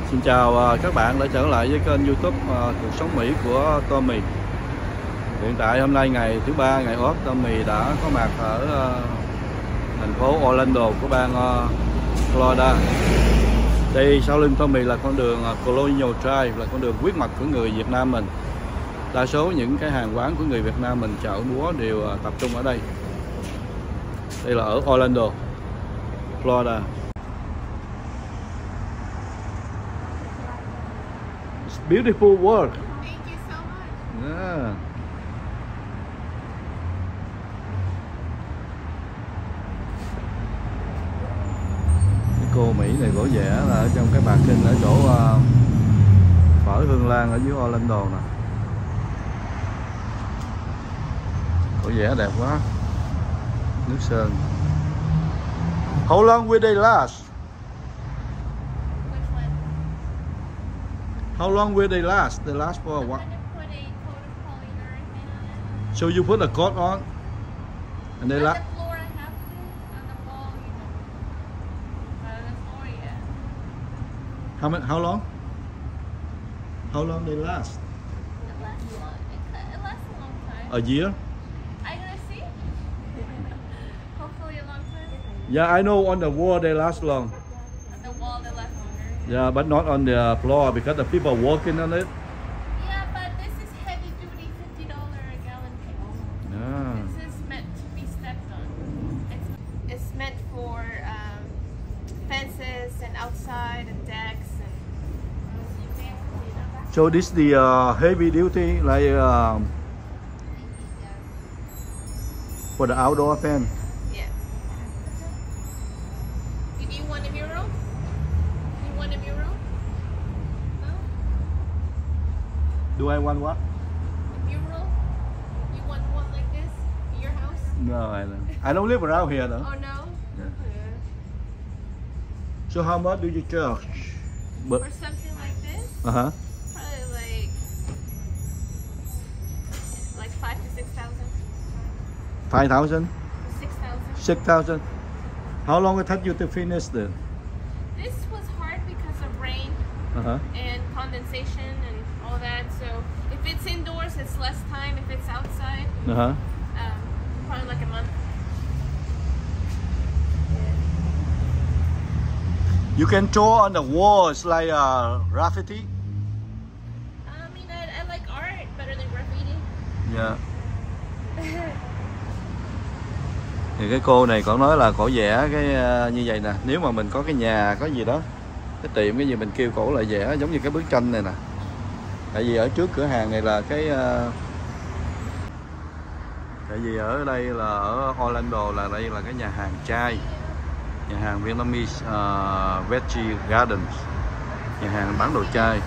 Xin chào các bạn đã trở lại với kênh YouTube Cuộc Sống Mỹ của Tommy. Hiện tại hôm nay ngày thứ ba, ngày off, Tommy đã có mặt ở thành phố Orlando của bang Florida. Đây sau lưng Tommy là con đường Colonial Drive, là con đường huyết mạch của người Việt Nam mình. Đa số những cái hàng quán của người Việt Nam mình chợ búa đều tập trung ở đây. Đây là ở Orlando, Florida. Beautiful work. Thank you so much. Yeah. Cái cô Mỹ này cổ vẽ là ở trong cái parking ở chỗ phở Hương Lan ở dưới Orlando nè. Cổ vẽ đẹp quá. Nước sơn. How long will they last? How long will they last? They last for a while. So you put a coat on, and they last. How long? How long they last? It lasts a long time. A year? I'm gonna see. Hopefully a long time. Yeah, I know on the wall they last long. On the wall they last longer. Yeah, but not on the floor because the people walking on it. Yeah, but this is heavy duty $50 a gallon paint. Yeah. This is meant to be stepped on. It's meant for fences and outside and decks and you can't clean up. So this the heavy duty like for the outdoor fan. Yeah. Did you want a mural? You want a mural? No? Do I want what? A mural? You want one like this in your house? No, I don't. I don't live around here though. Oh no? Yeah. Yeah. So how much do you charge? But For something like this, uh-huh. probably like 5,000 to 6,000. 5,000? 6,000. 6,000? How long it take you to finish then? This was hard because of rain Uh-huh. and condensation and all that. So if it's indoors, it's less time. If it's outside, Uh-huh. probably like a month. You can draw on the walls like graffiti. I mean, I like art better than graffiti. Yeah. Thì cái cô này còn nói là cổ vẽ cái như vậy nè. Nếu mà mình có cái nhà có gì đó, cái tiệm cái gì mình kêu cổ là vẽ giống như cái bức tranh này nè. Tại vì ở trước cửa hàng này là cái tại vì ở đây là ở Orlando là đây là cái nhà hàng chai, nhà hàng Vietnamese Veggie Gardens, nhà hàng bán đồ chai.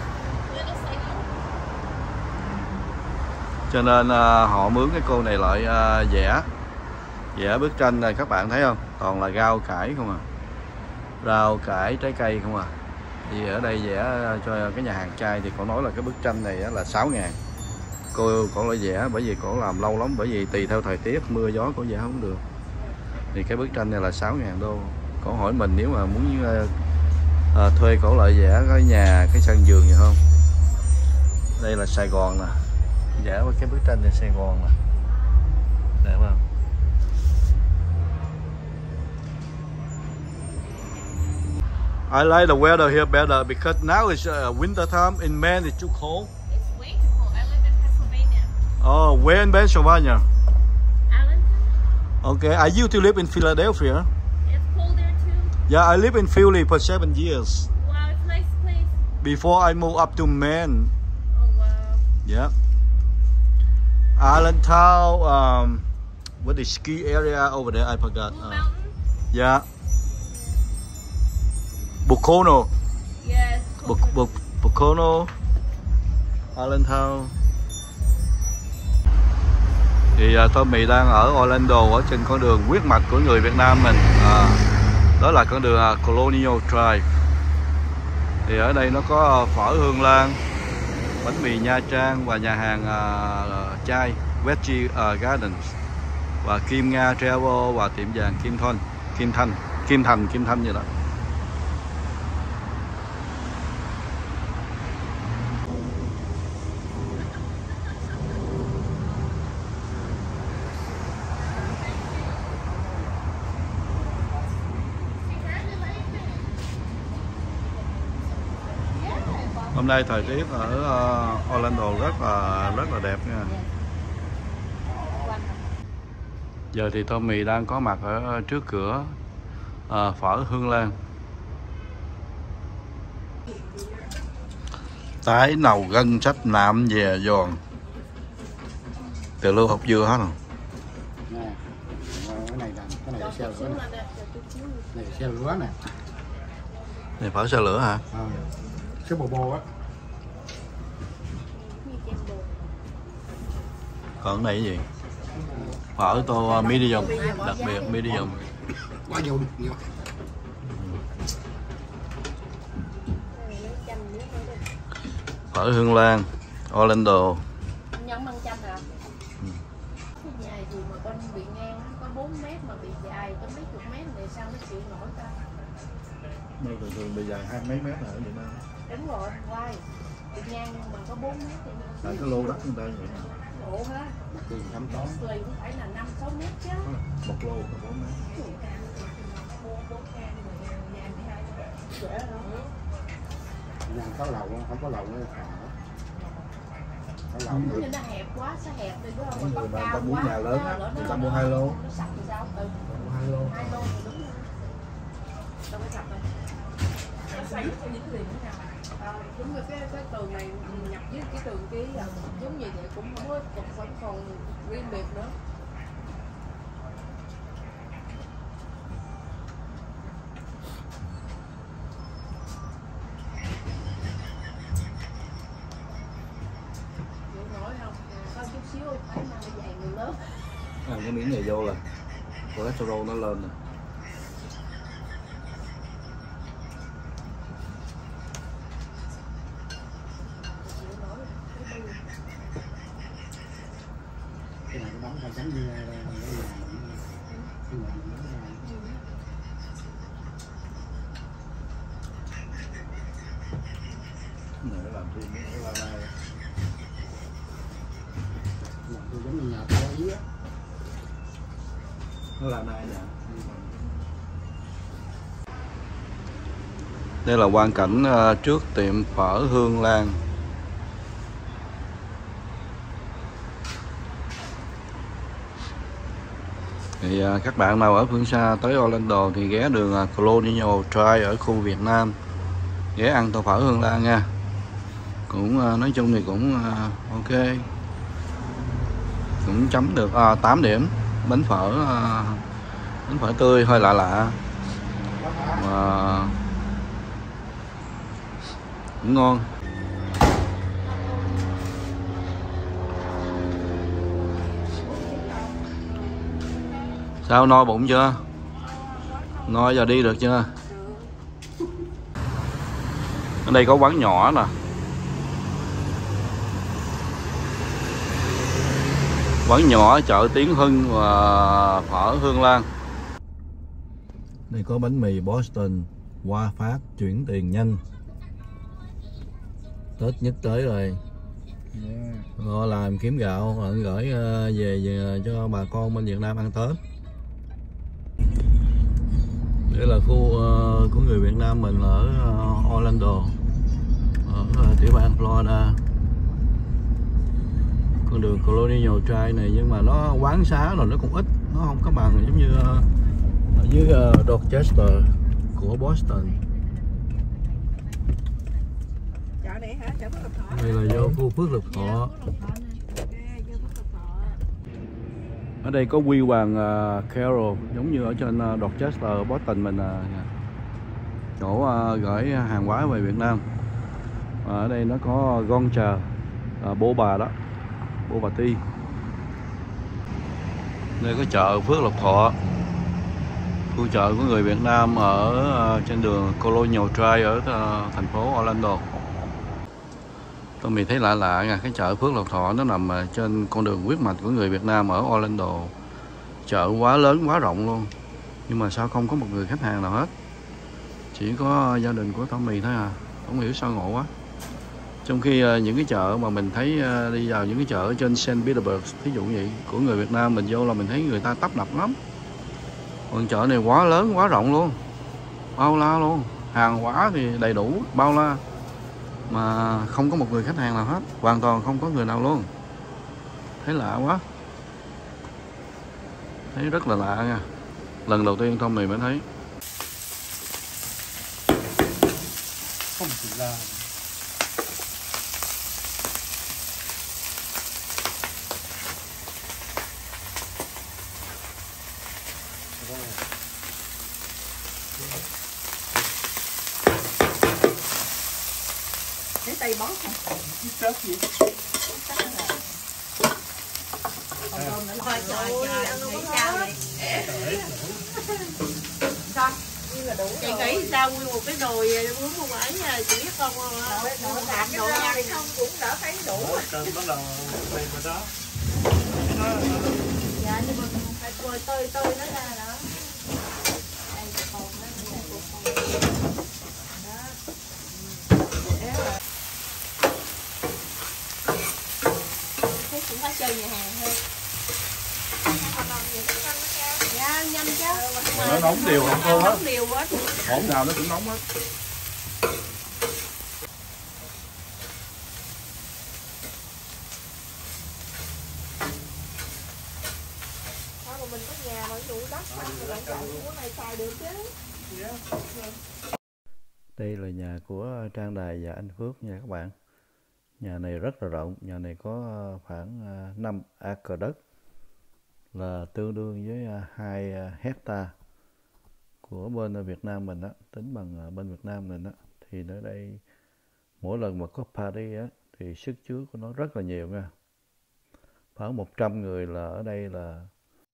Cho nên họ mướn cái cô này lại vẽ bức tranh này, các bạn thấy không? Toàn là rau cải không à, rau cải trái cây không à. Thì ở đây vẽ cho cái nhà hàng chai thì cậu nói là cái bức tranh này là 6.000. Cô lại vẽ bởi vì cô làm lâu lắm, bởi vì tùy theo thời tiết mưa gió cô vẽ không được. Thì cái bức tranh này là 6.000 đô. Cô hỏi mình nếu mà muốn thuê cổ lại vẽ cái nhà, cái sân vườn vậy không? Đây là Sài Gòn nè, vẽ cái bức tranh này Sài Gòn nè, đẹp không? I like the weather here better because now it's winter time. In Maine it's too cold. It's way too cold. I live in Pennsylvania. Oh, where in Pennsylvania? Allenton? Okay, I used to live in Philadelphia. It's cold there too. Yeah, I lived in Philly for 7 years Wow, it's a nice place. before I moved up to Maine. Oh wow. Yeah. Allentown, what the ski area over there? I forgot. Blue Mountain? Yeah. Pocono. Yes. Pocono. Allentown. Thì Tommy đang ở Orlando ở trên con đường huyết mạch của người Việt Nam mình. Đó là con đường Colonial Drive. Thì ở đây nó có phở Hương Lan, bánh mì Nha Trang và nhà hàng chai Veggie Gardens và Kim Nga Travel và tiệm vàng Kim Thành như đó. Hôm nay thời tiết ở Orlando rất là đẹp nha. Giờ thì Tommy đang có mặt ở trước cửa phở Hương Lan. Tái nầu gân sách nạm về giòn. Từ lưu học dưa hết rồi. Cái này xe lửa này. Này xe lửa nè. Này phở xe lửa hả? Cái bò á. Còn cái này cái gì? Phở tô medium, đặc biệt medium. Quá nhiều nhiều. Phở Hương Lan, Orlando. Nhân 500 hả? Cái dài thì mà con bị ngang có 4 mét mà bị dài có mấy chục mét này sao nó chịu nổi ta? Nơi thường bị dài 20 mấy mét ở Việt Nam. Đúng rồi, quay. Bị ngang nhưng mà có 4 mét thì Tại cái lô đất người ta vậy. Ủa hả? Tiền 5 tấn. Tùy cũng phải là 5-6 mét chứ. Một lô là 4 mét. Nhà có lầu không có lầu nữa thả. Có lầu Nếu như nó hẹp quá, sẽ hẹp đi đúng không? Mà Người có ta cao muốn quá. nhà lớn á, người ta mua 2 lô. Nó sập thì sao? Ừ. 2 lô. 2 lô thì đúng rồi. Đâu có sập đâu. Nó xoáy theo những cái gì nữa nào. Đúng rồi, cái tường này nhập với cái tường kia giống như vậy cũng không có còn riêng biệt nữa. Chịu nổi không? Có chút xíu phải mang cái giày người lớn. Cái miếng này vô là cholesterol nó lên nè. cái này nó đóng phải tránh như cái Này nó làm thêm cái la lai. giống như nhà tao ở dưới á. Nó là nai nè. Đây là quang cảnh trước tiệm phở Hương Lan. Thì các bạn nào ở phương xa tới Orlando thì ghé đường Colonial Drive ở khu Việt Nam, ghé ăn tô phở Hương Lan nha. Cũng nói chung thì cũng ok, cũng chấm được 8 điểm. Bánh phở tươi hơi lạ lạ mà cũng ngon. Sao no bụng chưa? No giờ đi được chưa? Ở đây có quán nhỏ nè. Quán nhỏ chợ Tiến Hưng và phở Hương Lan. Đây có bánh mì Boston, qua phát chuyển tiền nhanh. Tết nhất tới rồi. Họ làm kiếm gạo họ gửi về cho bà con bên Việt Nam ăn Tết. Đây là khu của người Việt Nam mình ở Orlando, ở tiểu bang Florida. Con đường Colonial Drive này nhưng mà nó quán xá rồi nó cũng ít, nó không có bằng giống như ở dưới Dorchester của Boston. Chợ này hả? Chợ Phước Lộc Thọ. Đây là vô khu Phước Lộc Thọ. Ở đây có quy hoàng Carol giống như ở trên Dorchester, Boston mình, chỗ gửi hàng hóa về Việt Nam. Ở đây nó có Goncha, bố bà đó, bố bà Ti. Đây có chợ Phước Lộc Thọ, khu chợ của người Việt Nam ở trên đường Colonial Drive ở thành phố Orlando. Tôi mình thấy lạ lạ nha, cái chợ Phước Lộc Thọ nó nằm trên con đường huyết mạch của người Việt Nam ở Orlando. Chợ quá lớn quá rộng luôn, nhưng mà sao không có một người khách hàng nào hết, chỉ có gia đình của Tommy thôi à. Không hiểu sao ngộ quá. Trong khi những cái chợ mà mình thấy đi vào những cái chợ ở trên Saint Petersburg, ví dụ vậy, của người Việt Nam mình vô là mình thấy người ta tấp nập lắm. Còn chợ này quá lớn quá rộng luôn, bao la luôn, hàng hóa thì đầy đủ bao la. mà không có một người khách hàng nào hết, hoàn toàn không có người nào luôn. Thấy lạ quá, thấy rất là lạ nha. Lần đầu tiên Tommy mới thấy. Không chỉ là cái tay bó không? chết gì? Còn cơm nữa là trời ăn nghĩ sao vậy? Sao? Chị nghĩ sao nguyên một cái nồi bún không ấy chị biết không? Nồi làm đồ ăn không cũng đỡ thấy đủ. Cơm bắt đầu đây mà đó. Dạ nhưng mà phải cười tơi nó ra đó. Đây còn đó. Thấy cũng có chơi nhà hàng hơn. Dạ nhanh chứ. Nó nóng đều không cô á? Nóng đều hết. Hỗn nào nó cũng nóng hết. Thôi mà mình có nhà mà đủ đất mà mình chọn cái này xài được chứ. Đây là nhà của Trang Đài và anh Phước nha các bạn. Nhà này rất là rộng, nhà này có khoảng 5 acre đất, là tương đương với 2 hecta của bên Việt Nam mình á, tính bằng bên Việt Nam mình á, thì ở đây mỗi lần mà có party á thì sức chứa của nó rất là nhiều nha. Khoảng 100 người là ở đây là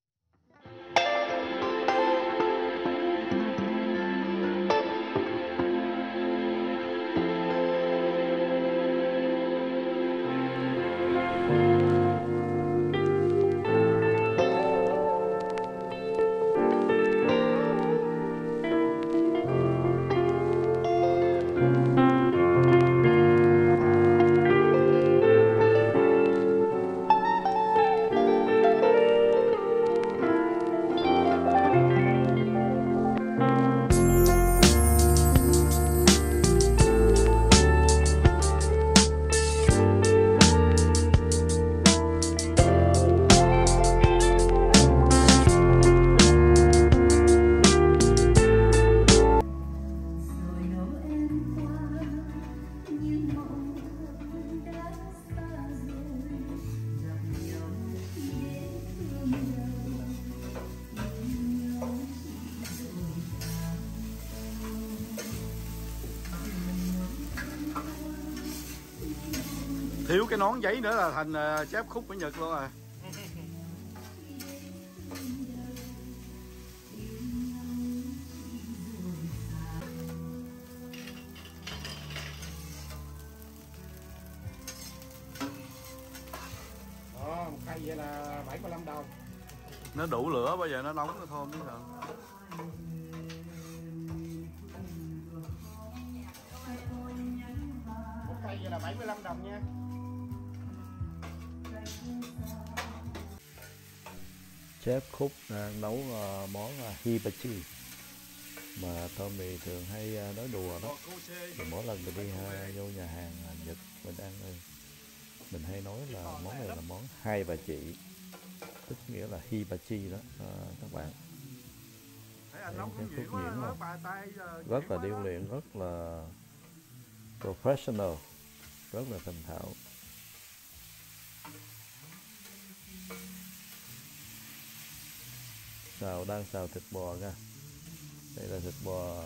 thiếu cái nón giấy nữa là thành chép khúc của Nhật luôn rồi. Một cây vậy là 75 đồng. Nó đủ lửa bây giờ nó nóng nó thơm biết sao. Một cây vậy là 75 đồng nha. Chef Khúc nấu món hibachi mà Tommy thường hay nói đùa đó. Thì mỗi lần mình đi vô nhà hàng Nhật mình ăn mình hay nói là món này là món hai bà chị, tức nghĩa là hibachi đó các bạn. Chef Khúc nhuyễn luôn, rất là điêu luyện, rất là professional, rất là thành thạo. Đang xào thịt bò nha. Đây là thịt bò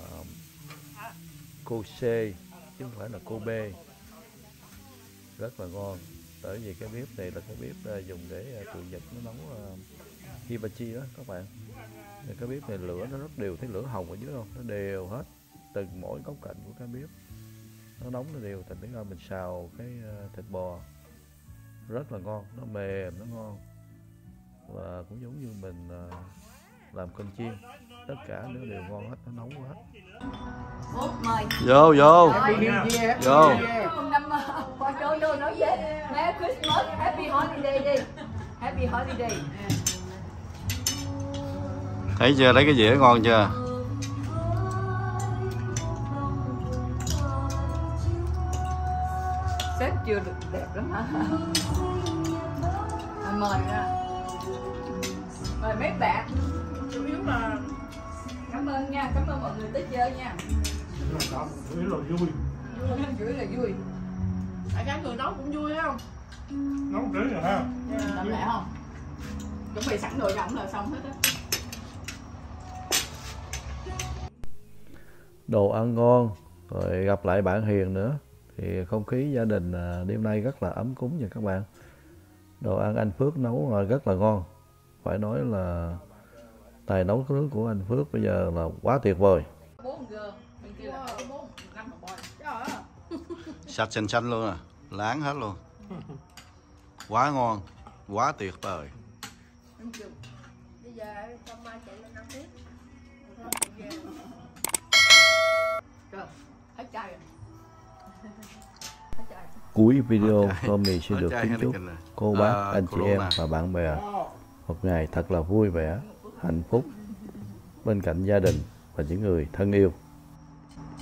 kosher chứ không phải là Kobe, rất là ngon. Bởi vì cái bếp này là cái bếp dùng để tụi Nhật nó nấu hibachi đó các bạn. Thì cái bếp này lửa nó rất đều, thấy lửa hồng ở dưới không? Nó đều hết từng mỗi góc cạnh của cái bếp, nó nóng nó đều, thành ra mình xào cái thịt bò rất là ngon, nó mềm, nó ngon, và cũng giống như mình làm cơm chiên, tất cả nó đều ngon hết, nó nóng quá hết. Mời. Vô vô vô. Vô nói với Merry Christmas, Happy Holiday đi. Happy Holiday. Thấy chưa, thấy cái dĩa ngon chưa? sếp chưa được đẹp lắm hả? Mời nha. Mời mấy bạn. Chủ yếu là cảm ơn nha, cảm ơn mọi người tới chơi nha. Chủ yếu là vui. Chủ yếu là vui. Tại cả người nấu cũng vui không? Nấu kỹ rồi ha. Làm lẹ không? Chuẩn bị sẵn đồ giọng là xong hết á. Đồ ăn ngon, rồi gặp lại bạn Hiền nữa. Thì không khí gia đình đêm nay rất là ấm cúng nha các bạn. Đồ ăn anh Phước nấu rất là ngon. Phải nói là tài nấu nướng của anh Phước bây giờ là quá tuyệt vời. 4 g, bên kia là 4, 5 bò. Trời ơi. Sạch xanh xanh luôn à, láng hết luôn. Quá ngon, quá tuyệt vời. Bây giờ trong mai chạy lên 5 phút. Rồi, hết chai rồi. Cuối video Tommy xin được kính chúc cô bác, anh chị em và bạn bè một ngày thật là vui vẻ, hạnh phúc bên cạnh gia đình và những người thân yêu.